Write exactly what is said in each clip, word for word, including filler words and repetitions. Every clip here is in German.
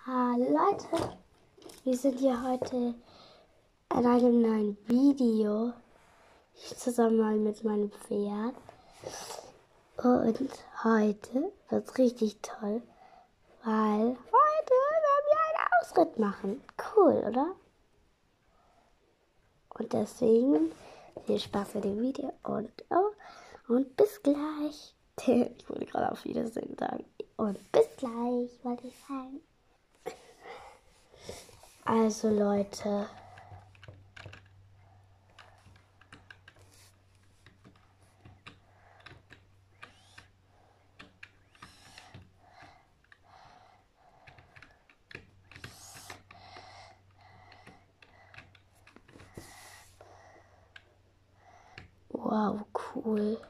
Hallo Leute, wir sind hier heute in einem neuen Video. Ich zusammen mal mit meinem Pferd. Und heute wird es richtig toll, weil heute werden wir einen Ausritt machen. Cool, oder? Und deswegen viel Spaß mit dem Video und, oh, und bis gleich. Ich wollte gerade auf Wiedersehen sagen. Und bis gleich, wollte ich sagen. Also Leute, wow, cool.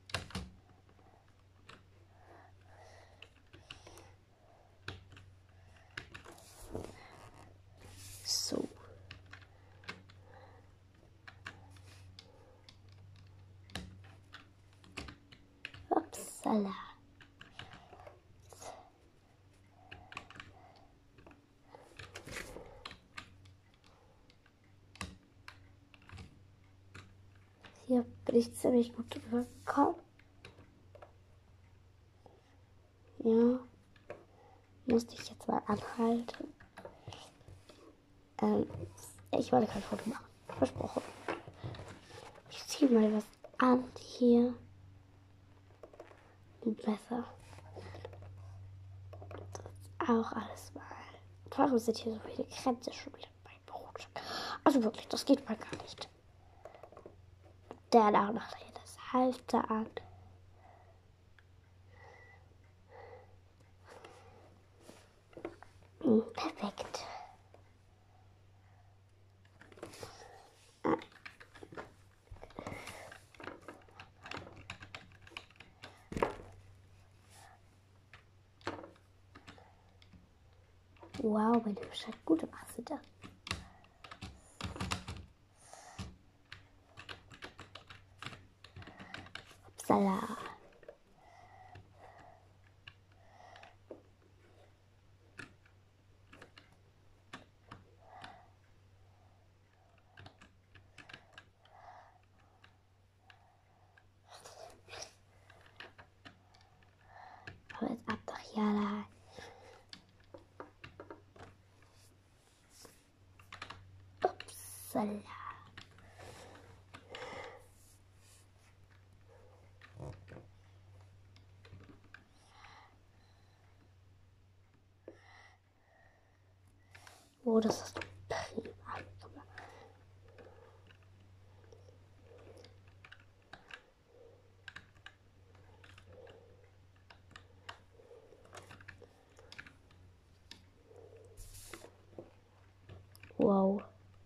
So. Upsala. Hier bin ich ziemlich gut drüber gekommen. Ja. Musste ich jetzt mal anhalten. Ähm, ich wollte kein Foto machen. Versprochen. Ich ziehe mal was an hier. Besser. Das ist auch alles mal. Warum sind hier so viele Grenzen schon wieder bei Brot? Also wirklich, das geht mal gar nicht. Danach nachher das Halfter an. Hm, perfekt. Ah. Wow, meine Hübsche hat gute Masse da. Upsala. Aber jetzt ab doch hier da. Upsala. Oh, das ist prima. Wow.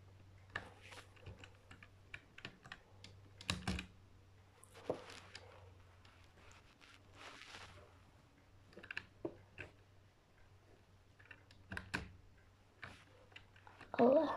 Oh.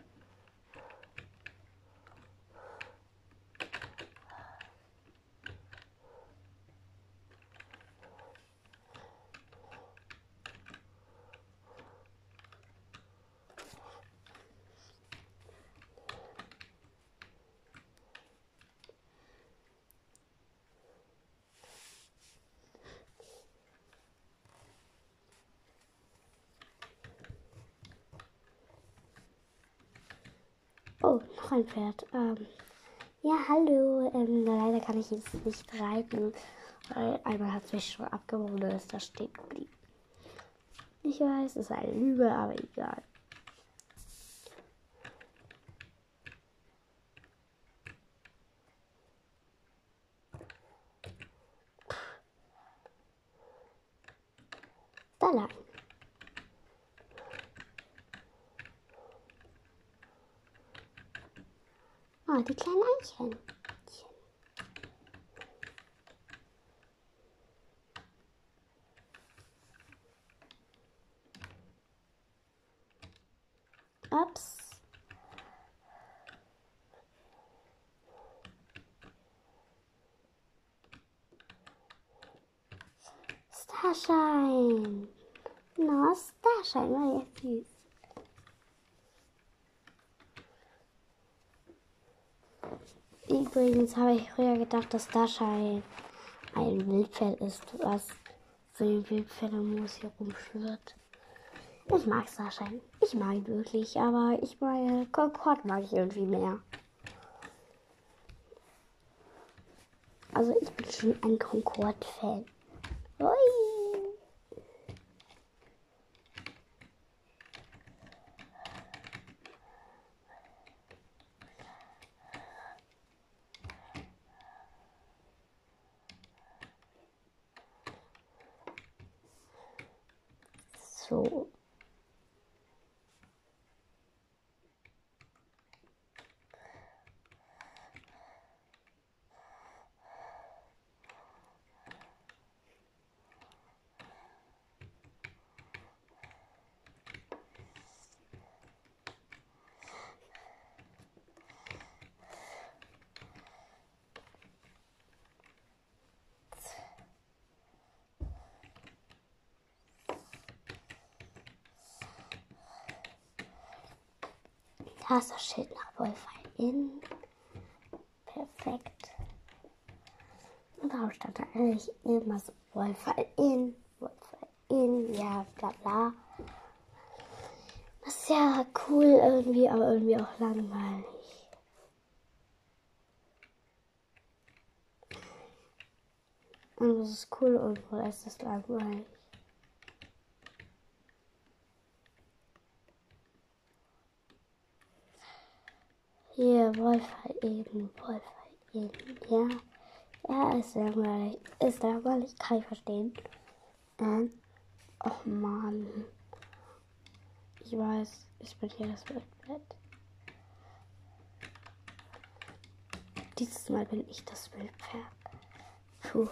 Oh, noch ein Pferd. Ähm, ja, hallo. Ähm, leider kann ich jetzt nicht reiten, weil einmal hat es mich schon abgewogen und ist da stehen geblieben. Ich weiß, es ist eine Lüge, aber egal. Da lang. Oh, die kleinen Eichhörnchen. Ups. Starshine. Na, Starshine. Starschein war jetzt süß. Übrigens habe ich früher gedacht, dass Starschein ein Wildpferd ist, was für den Wildpferdemoos hier rumschwirrt. Ich mag Starschein. Ich mag ihn wirklich, aber ich meine, Concorde mag ich irgendwie mehr. Also ich bin schon ein Concorde-Fan. Ui. So. Da ist das Schild nach Wohlfeil in. Perfekt. Und darauf stand da eigentlich immer so Wohlfeil in, Wohlfeil in, ja, bla bla. Das ist ja cool irgendwie, aber irgendwie auch langweilig. Und das ist cool und wo ist das langweilig? Hier, Wohlfeil in, Wohlfeil in, ja. Ja, ist langweilig. Ist langweilig, kann ich verstehen. Ähm, och man. Ich weiß, ich bin hier das Wildpferd. Dieses Mal bin ich das Wildpferd. Puh.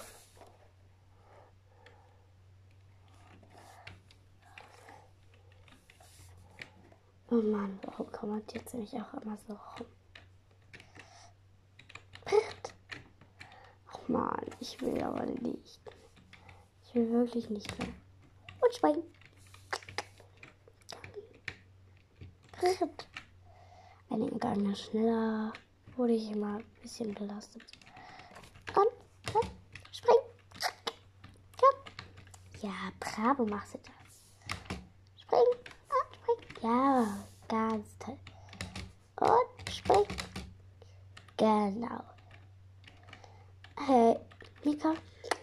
Oh Mann, warum kommentiert sie mich auch immer so rum? Pferd. Ach Mann, ich will aber nicht. Ich will wirklich nicht mehr. Und springen. Pferd. Einige Gänge schneller wurde ich immer ein bisschen belastet. Und, und spring. Ja, bravo machst du das. Spring. Und spring. Ja, ganz toll. Und spring. Genau. Hey, Mika.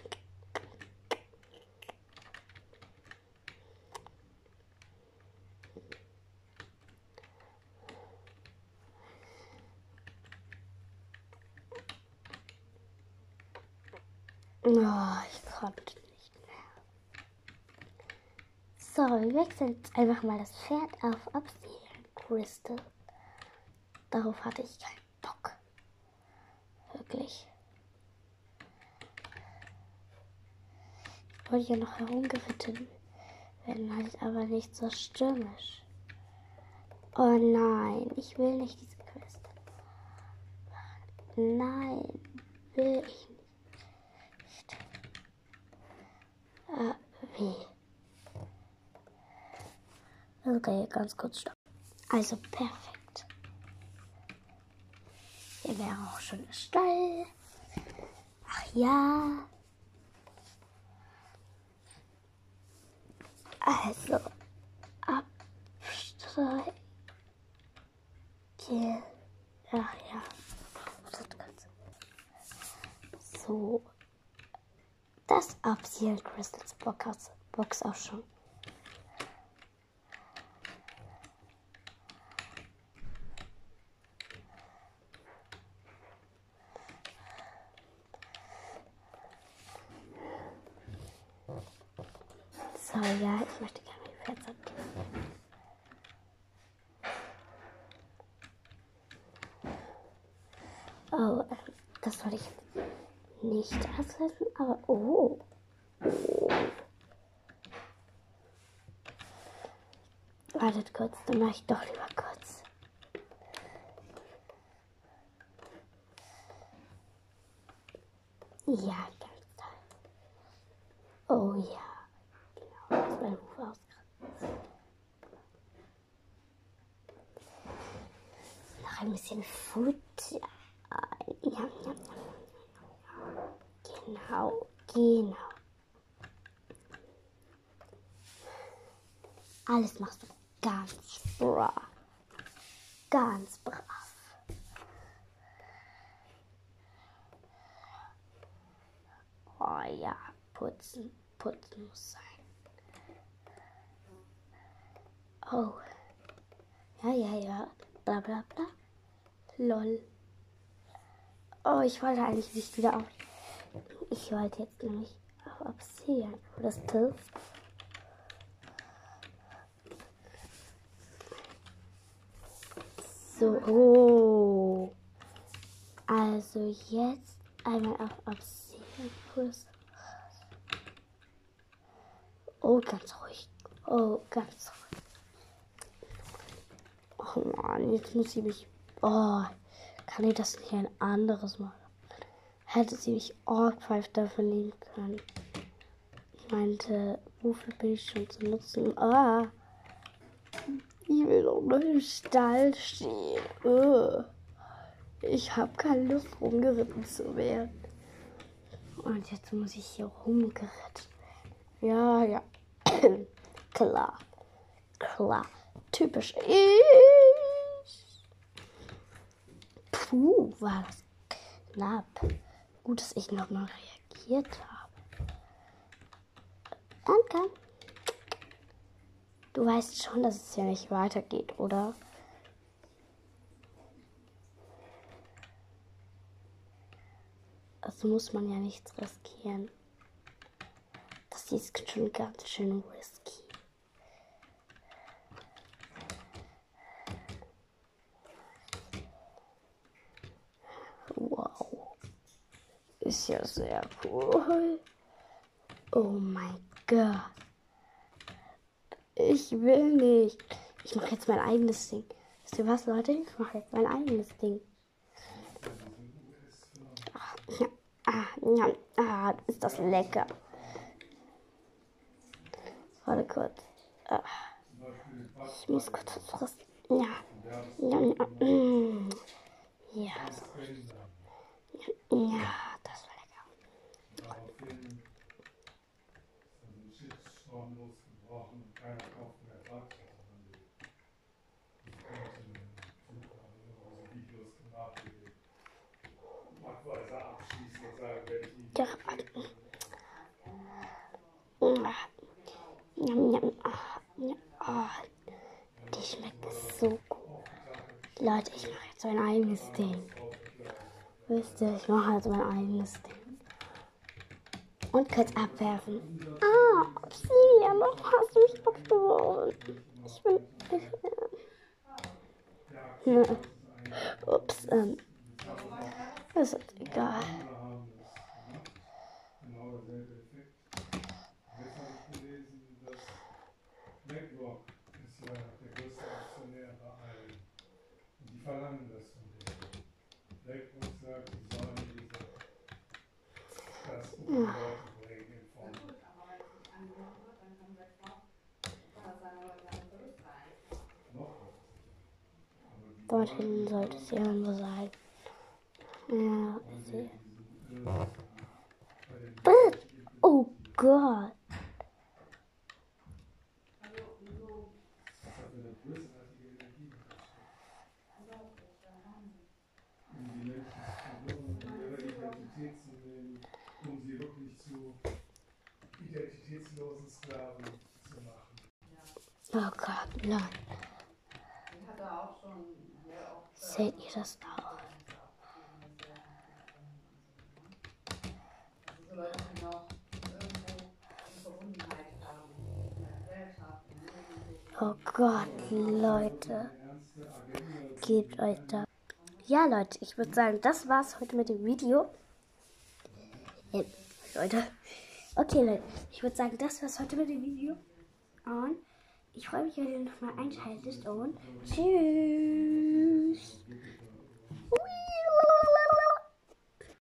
Oh, ich konnte nicht mehr. So, wir wechseln jetzt einfach mal das Pferd auf Obsidian Crystal. Darauf hatte ich keinen Bock. Wirklich. Ich wollte ja noch herumgeritten werden, halt aber nicht so stürmisch. Oh nein, ich will nicht diese Quest. Nein, will ich nicht. Äh, wie? Okay, ganz kurz stopp. Also perfekt. Hier wäre auch schon der Stall. Ach ja. Also, absteigen. Ach ja. So. Das Obsidian Crystals Box, Box auch schon. So, ja, ich möchte gerne die Pferd abgeben. Oh, das soll ich nicht ersetzen, aber oh. Wartet kurz, dann mache ich doch lieber kurz. Ja, ganz toll. Oh ja, genau, das ist mein Ruf ausgerannt. noch ein bisschen Futter ein. Ja, ja, ja. Genau, genau. Alles machst du ganz brav. Ganz brav. Oh ja, putzen, putzen muss sein. Oh. Ja, ja, ja. Bla bla bla. Lol. Oh, ich wollte eigentlich nicht wieder auf. Ich wollte jetzt nämlich auf Obsidian. Wo das hilft. So. Oh. Also jetzt einmal auf Obsidian. Oh, ganz ruhig. Oh, ganz ruhig. Oh Mann, jetzt muss sie mich. Oh, kann ich das nicht ein anderes machen? Hätte sie mich Orgpfeif dafür nehmen können. Ich meinte, wofür bin ich schon zu nutzen? Ah, ich will doch nur im Stall stehen. Uh, ich habe keine Lust, rumgeritten zu werden. Und jetzt muss ich hier rumgeritten werden. Ja, ja. Klar. Klar. Typisch ich. Puh, war das knapp. Gut, dass ich nochmal reagiert habe. Danke. Du weißt schon, dass es ja nicht weitergeht, oder? Also muss man ja nichts riskieren. Das ist schon ganz schön risky. Wow. Ist ja sehr cool. Oh mein Gott. Ich will nicht. Ich mache jetzt mein eigenes Ding. Wisst ihr was, Leute? Ich mache jetzt mein eigenes Ding. Ah, ja, ah, ist das lecker. Warte kurz. Ah, ich muss kurz was fristen. Ja. Ja, ja. Mm. Ja, so. Ja, das war lecker. Ja. Njam, njam. Oh, die schmeckt so gut. Leute, ich mache jetzt mein eigenes Ding. Wisst ihr, ich mache jetzt mein eigenes Ding. Und kurz abwerfen. Ah, Obsidian, warum hast du mich abgeworfen? Ich bin... Ich bin ja. Ups, ähm... ist egal. BlackRock ist ja der größte Aktionär bei allen. Und die verlangen das von denen. BlackRock sagt, sie sollen diese, das unter die Leute bringen in Form. Dort hinten sollte es irgendwo sein. Ja, ich sehe. Oh Gott. Um sie wirklich zu identitätslosen Sklaven zu machen. Oh Gott, nein. Seht ihr das auch? Oh Gott, Leute. Gebt euch da. Ja, Leute, ich würde sagen, das war's heute mit dem Video. Ja, Leute. Okay, Leute, ich würde sagen, das war's heute mit dem Video. Und ich freue mich, wenn ihr nochmal einschaltet und tschüss.